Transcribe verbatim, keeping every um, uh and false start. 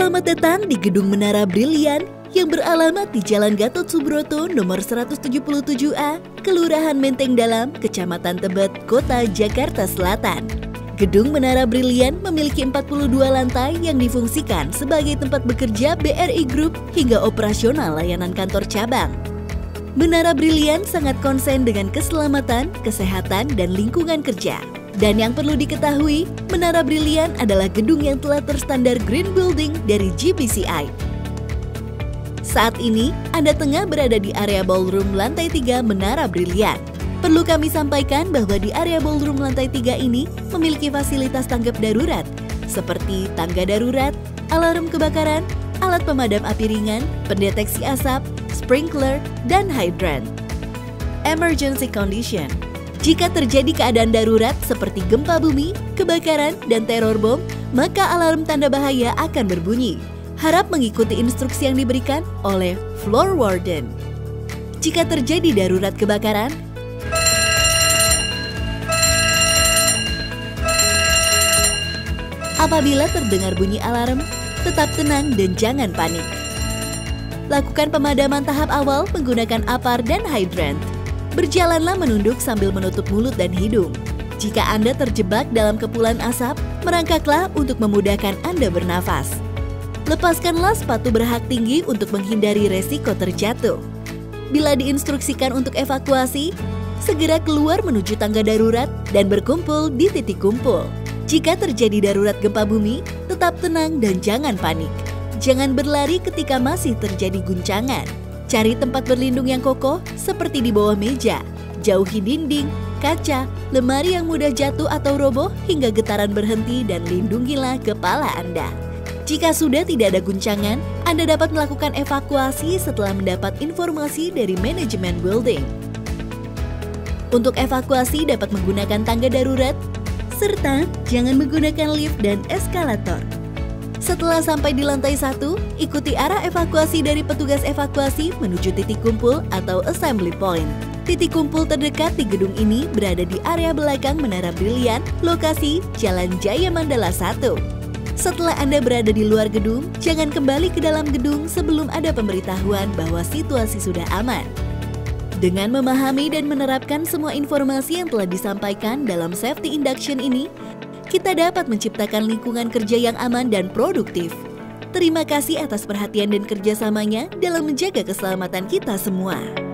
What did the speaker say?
Selamat datang di Gedung Menara Brilian yang beralamat di Jalan Gatot Subroto nomor seratus tujuh puluh tujuh A, Kelurahan Menteng Dalam, Kecamatan Tebet, Kota Jakarta Selatan. Gedung Menara Brilian memiliki empat puluh dua lantai yang difungsikan sebagai tempat bekerja B R I Group hingga operasional layanan kantor cabang. Menara Brilian sangat konsen dengan keselamatan, kesehatan, dan lingkungan kerja. Dan yang perlu diketahui, Menara Brilian adalah gedung yang telah terstandar Green Building dari G B C I. Saat ini, Anda tengah berada di area ballroom lantai tiga Menara Brilian. Perlu kami sampaikan bahwa di area ballroom lantai tiga ini memiliki fasilitas tanggap darurat, seperti tangga darurat, alarm kebakaran, alat pemadam api ringan, pendeteksi asap, sprinkler, dan hydrant. Emergency condition. Jika terjadi keadaan darurat seperti gempa bumi, kebakaran, dan teror bom, maka alarm tanda bahaya akan berbunyi. Harap mengikuti instruksi yang diberikan oleh floor warden. Jika terjadi darurat kebakaran, apabila terdengar bunyi alarm, tetap tenang dan jangan panik. Lakukan pemadaman tahap awal menggunakan apar dan hydrant. Berjalanlah menunduk sambil menutup mulut dan hidung. Jika Anda terjebak dalam kepulan asap, merangkaklah untuk memudahkan Anda bernafas. Lepaskanlah sepatu berhak tinggi untuk menghindari resiko terjatuh. Bila diinstruksikan untuk evakuasi, segera keluar menuju tangga darurat dan berkumpul di titik kumpul. Jika terjadi darurat gempa bumi, tetap tenang dan jangan panik. Jangan berlari ketika masih terjadi guncangan. Cari tempat berlindung yang kokoh seperti di bawah meja. Jauhi dinding, kaca, lemari yang mudah jatuh atau roboh hingga getaran berhenti dan lindungilah kepala Anda. Jika sudah tidak ada guncangan, Anda dapat melakukan evakuasi setelah mendapat informasi dari manajemen building. Untuk evakuasi dapat menggunakan tangga darurat, serta jangan menggunakan lift dan eskalator. Setelah sampai di lantai satu, ikuti arah evakuasi dari petugas evakuasi menuju titik kumpul atau assembly point. Titik kumpul terdekat di gedung ini berada di area belakang Menara Brilian, lokasi Jalan Jaya Mandala satu. Setelah Anda berada di luar gedung, jangan kembali ke dalam gedung sebelum ada pemberitahuan bahwa situasi sudah aman. Dengan memahami dan menerapkan semua informasi yang telah disampaikan dalam safety induction ini, kita dapat menciptakan lingkungan kerja yang aman dan produktif. Terima kasih atas perhatian dan kerjasamanya dalam menjaga keselamatan kita semua.